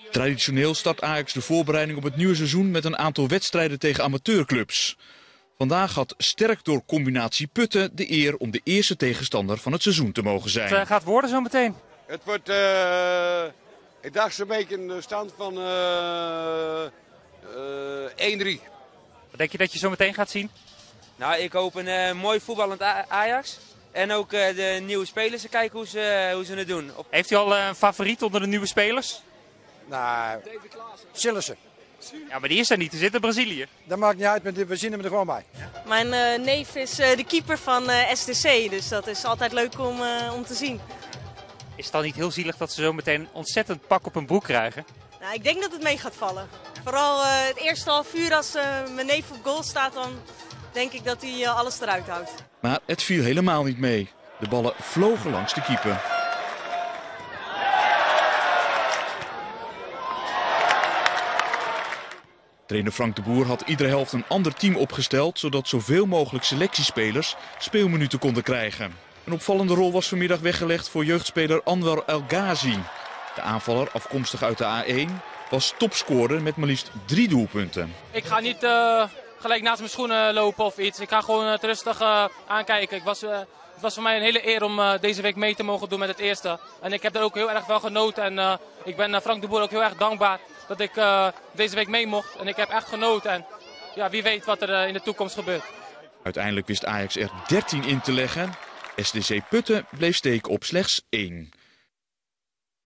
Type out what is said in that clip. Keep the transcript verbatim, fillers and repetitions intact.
Traditioneel start Ajax de voorbereiding op het nieuwe seizoen met een aantal wedstrijden tegen amateurclubs. Vandaag had sterk door combinatie Putten de eer om de eerste tegenstander van het seizoen te mogen zijn. Het gaat worden zo meteen. Het wordt, uh, ik dacht zo'n beetje een stand van uh, uh, één drie. Wat denk je dat je zo meteen gaat zien? Nou, ik hoop een uh, mooi voetballend Ajax. En ook uh, de nieuwe spelers te kijken hoe ze, uh, hoe ze het doen. Op... Heeft u al uh, een favoriet onder de nieuwe spelers? Nou, Sillissen. Ja, maar die is er niet. Die zit in Brazilië. Dat maakt niet uit, we zien hem er gewoon bij. Mijn uh, neef is uh, de keeper van uh, S T C, dus dat is altijd leuk om, uh, om te zien. Is het dan niet heel zielig dat ze zo meteen een ontzettend pak op hun broek krijgen? Nou, ik denk dat het mee gaat vallen. Vooral uh, het eerste half uur als uh, mijn neef op goal staat, dan denk ik dat hij uh, alles eruit houdt. Maar het viel helemaal niet mee. De ballen vlogen langs de keeper. Trainer Frank de Boer had iedere helft een ander team opgesteld, zodat zoveel mogelijk selectiespelers speelminuten konden krijgen. Een opvallende rol was vanmiddag weggelegd voor jeugdspeler Anwar El Ghazi. De aanvaller, afkomstig uit de A één, was topscorer met maar liefst drie doelpunten. Ik ga niet uh, gelijk naast mijn schoenen lopen of iets. Ik ga gewoon uh, rustig uh, aankijken. Ik was, uh, het was voor mij een hele eer om uh, deze week mee te mogen doen met het eerste. En ik heb er ook heel erg wel genoten. En uh, ik ben uh, Frank de Boer ook heel erg dankbaar dat ik uh, deze week mee mocht. En ik heb echt genoten. En ja, wie weet wat er uh, in de toekomst gebeurt. Uiteindelijk wist Ajax er dertien in te leggen. S T C Putten bleef steken op slechts één.